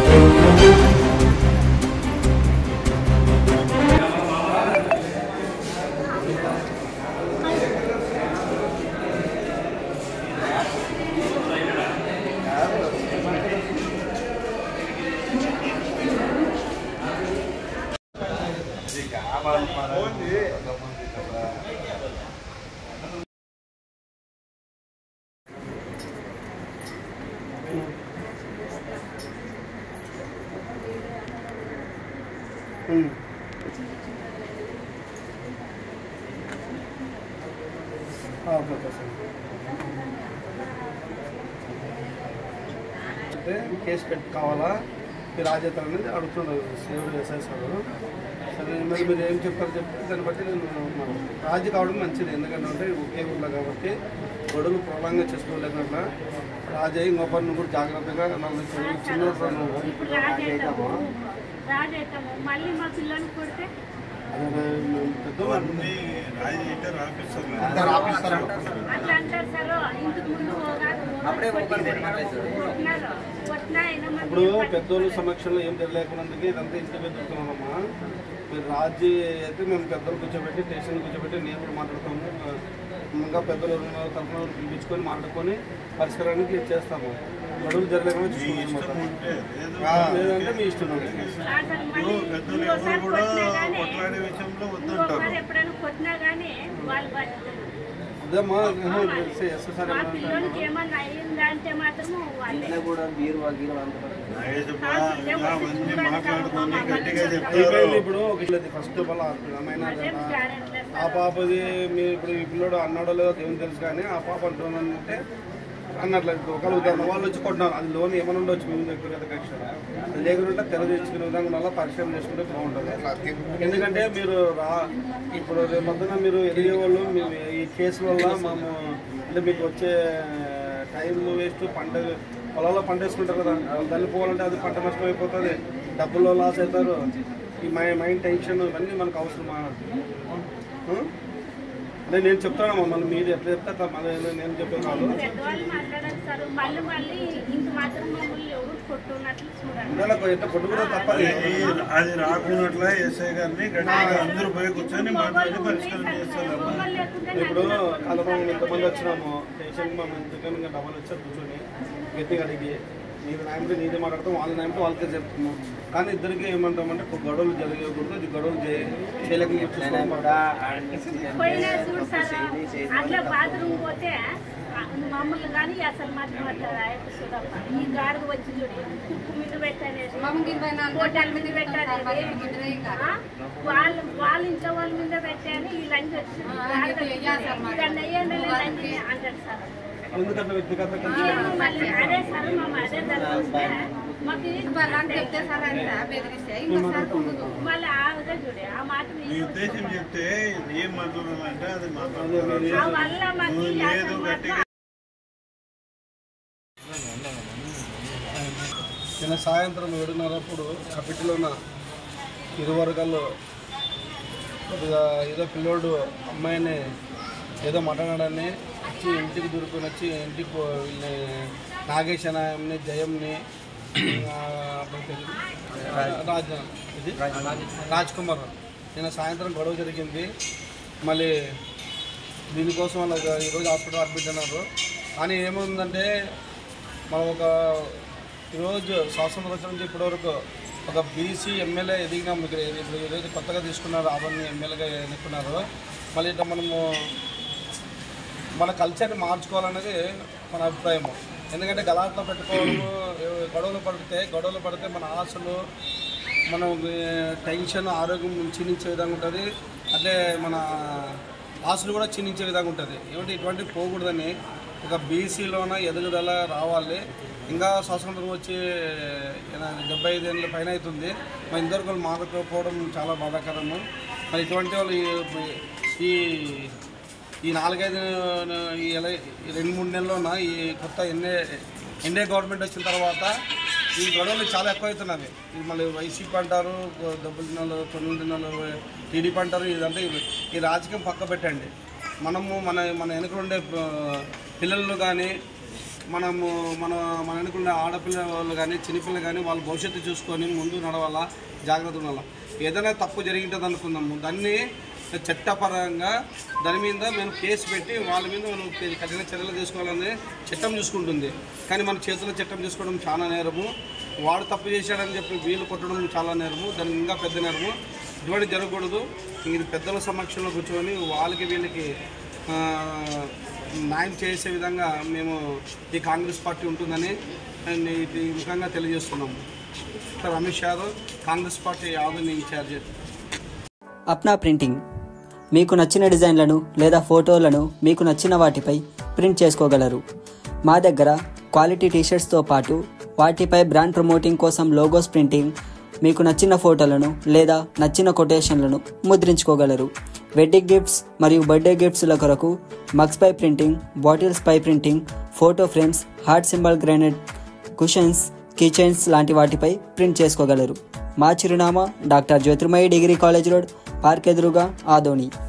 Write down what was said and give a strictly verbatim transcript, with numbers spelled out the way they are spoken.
Case పెట్టి కావాలా మీరు రాజేత అనేది అడుగుతున్నారు సేవలు ఎస్ఐసారు. సరే మరి మీరు ఏం చెప్తారు చెప్తే దాన్ని బట్టి నేను రాజీ కావడం మంచిది. ఎందుకంటే అంటే ఒకే ఊళ్ళో కాబట్టి గొడవలు ప్రబలంగా చేసుకోలేకుండా రాజీ ఇంకొకరిని కూడా జాగ్రత్తగా నన్ను చిన్న ఇప్పుడు పెద్దోళ్ళ సమక్షంలో ఏం తెలియకున్నందుకు ఇదంతా ఇంటికి దొరుకుతున్నామమ్మా. మీరు రాజీ అయితే మేము పెద్దలు కూర్చోబెట్టి స్టేషన్ కూర్చోబెట్టి నేను కూడా మాట్లాడతాము. ఇంకా పెద్దలు తరఫున పిలిపించుకొని మాట్లాడుకొని పరిష్కారానికి చేస్తాము. గడువులు జరగకుండా చూసుకుంటాం. లేదంటే మీ ఇష్టం. అదేమ్మా ఎస్ఎస్ఆర్ ఇప్పుడు ఫస్ట్ ఆఫ్ ఆల్ అమ్మాయినా ఆ పాపది మీరు ఇప్పుడు ఈ పిల్లడు అన్నాడో లేదో దేవుని తెలుసు కానీ ఆ పాప అంటున్నానంటే అన్నట్లేదు ఒకళ్ళు ఉదాహరణ వాళ్ళు వచ్చి కొట్టినారు. అది లోన్ ఏమైనా ఉండొచ్చు మేము వ్యక్తిగత కక్ష అది లేకుండా తెరదించుకునే విధంగా వల్ల పరిచయం చేసుకుంటే బాగుంటుంది. ఎందుకంటే మీరు రా ఇప్పుడు రేపొద్దున మీరు ఎదిగే వాళ్ళు ఈ కేసు వల్ల మేము అంటే మీకు వచ్చే టైం వేస్ట్ పంట పొలాల్లో పంట వేసుకుంటారు కదా తల్లిపోవాలంటే అది పంట నష్టం అయిపోతుంది. డబ్బుల్లో లాస్ అవుతారు. ఈ మై మైండ్ టెన్షన్ ఇవన్నీ మనకు అవసరమా? అంటే నేను చెప్తానమ్మా మళ్ళీ మీరు ఎట్లా చెప్తా మళ్ళీ నేను చెప్పాను ఎట్లా కొట్టు కూడా తప్పదు. అది రాకున్నట్లే ఎస్ఐ గారిని అందరూ పోయి కూర్చొని మాట్లాడి పరిష్కారం చేస్తారు. ఇప్పుడు కలపం ఎంతమంది వచ్చినాము స్టేషన్కి మేము ఎందుకని డబ్బులు వచ్చారు కూర్చొని గట్టిగా అడిగి నీది నాయంటే నీదే మాట్లాడతాం వాళ్ళ నాయంటే వాళ్ళకే చెప్తున్నాం. కానీ ఇద్దరికి ఏమంటామంటే గొడవలు జరగకూడదు. అది గొడవలు చేయలేక మమ్మల్ని కానీ అసలు మాట్లాడతారు ఈ గాడిద వచ్చి చూడు కుక్కు మీద పెట్టనేది హోటల్ మీద పెట్టాలి వాళ్ళు వాళ్ళ ఇంట్లో వాళ్ళ మీద పెట్టాను ఈ లంచ్ వచ్చి అంటారు సార్. అదే సార్ మా అదే జరిగితే మాకు చెప్తే సార్ అంతా బెదిరిస్తే మళ్ళీ ఆ విధంగా చూడే ఆ మాట ఉద్దేశం చెప్తే ఏం మాట్లాడాలంటే అది వల్ల మాకు నిన్న సాయంత్రం ఏడున్నరప్పుడు కపిటిలోన ఇరు వర్గాల్లో కొద్దిగా ఏదో పిల్లోడు అమ్మాయిని ఏదో మాట్లాడాడని వచ్చి ఇంటికి దొరుకుని వచ్చి ఇంటికి వీళ్ళని నాగేష్ అనే జయంని రాజ్ ఇది రాజ్ కుమార్ నిన్న సాయంత్రం గొడవ జరిగింది. మళ్ళీ దీనికోసం వాళ్ళకి ఈరోజు హాస్పిటల్ అడ్మిట్ అన్నారు. కానీ ఏముందంటే మనం ఒక ఈరోజు స్వాతంత్ర వచ్చిన నుంచి ఇప్పటివరకు ఒక బీసీ ఎమ్మెల్యే ఎదిగినాము. ఇక్కడ ఇప్పుడు ఏదైతే కొత్తగా తీసుకున్నారు అవన్నీ ఎమ్మెల్యేగా ఎన్నుకున్నారు. మళ్ళీ ఇట్లా మనము మన కల్చర్ని మార్చుకోవాలనేది మన అభిప్రాయము. ఎందుకంటే గలాట్లో పెట్టుకోవడము గొడవలు పడితే గొడవలు పడితే మన ఆశలు మనం టెన్షన్ ఆరోగ్యం క్షీణించే విధంగా ఉంటుంది. అంటే మన ఆశలు కూడా క్షీణించే విధంగా ఉంటుంది. ఏమంటే ఇటువంటివి పోకూడదని ఒక బీసీలోన ఎదుగుదల రావాలి. ఇంకా స్వాతంత్రం వచ్చి డెబ్బై ఐదు ఏళ్ళ పైన అవుతుంది. మన ఇంతవరకు వాళ్ళు మారకపోవడం చాలా బాధాకరము. మరి ఇటువంటి వాళ్ళు ఈ ఈ నాలుగైదు ఈ రెండు మూడు నెలల్లోన ఈ కొత్త ఎన్ఏ ఎన్ఏ గవర్నమెంట్ వచ్చిన తర్వాత ఈ గొడవలు చాలా ఎక్కువ అవుతున్నవి. ఇది మళ్ళీ వైసీపీ అంటారు, డబ్బులు తిన్నాలు తొమ్మిది తిన్నాలు టీడీపీ అంటారు. ఇదంటే ఈ రాజకీయం పక్క పెట్టండి. మనము మన మన వెనుక ఉండే పిల్లలు కానీ మనము మన మన అనుకున్న ఆడపిల్ల వాళ్ళు కానీ చిన్నపిల్లలు కానీ వాళ్ళ భవిష్యత్తు చూసుకొని ముందు నడవాలా, జాగ్రత్త ఉండాలా. ఏదైనా తప్పు జరిగింటుంది అనుకుందాము, దాన్ని చట్టపరంగా దాని మీద మేము కేసు పెట్టి వాళ్ళ మీద మనం కఠిన చర్యలు తీసుకోవాలని చట్టం చూసుకుంటుంది. కానీ మన చేతుల్లో చట్టం తీసుకోవడం చాలా నేరము. వాడు తప్పు చేశాడని చెప్పి వీళ్ళు కొట్టడం చాలా నేరము, దానికి ఇంకా పెద్ద నేరము. ఇటువంటి జరగకూడదు. ఇది పెద్దల సమక్షంలో కూర్చొని వాళ్ళకి వీళ్ళకి న్యాయం చేసే విధంగా మేము ఈ కాంగ్రెస్ పార్టీ ఉంటుందని ఇది ముఖ్యంగా తెలియజేస్తున్నాము. Ramesh Yadav, Congress party Yadav in charge. Apna printing మీకు నచ్చిన డిజైన్లను లేదా ఫోటోలను మీకు నచ్చిన వాటిపై ప్రింట్ చేసుకోగలరు. మా దగ్గర క్వాలిటీ టీషర్ట్స్తో పాటు వాటిపై బ్రాండ్ ప్రమోటింగ్ కోసం లోగోస్ ప్రింటింగ్, మీకు నచ్చిన ఫోటోలను లేదా నచ్చిన కొటేషన్లను ముద్రించుకోగలరు. వెడ్డింగ్ గిఫ్ట్స్ మరియు బర్త్డే గిఫ్ట్స్ల కొరకు మగ్స్ పై ప్రింటింగ్, బాటిల్స్ పై printing, photo frames, heart symbol granite, cushions, keychains లాంటి వాటిపై ప్రింట్ చేసుకోగలరు. మా చిరునామా doctor Jyothirmayi degree college road, park ఎదురుగా, ఆదోని.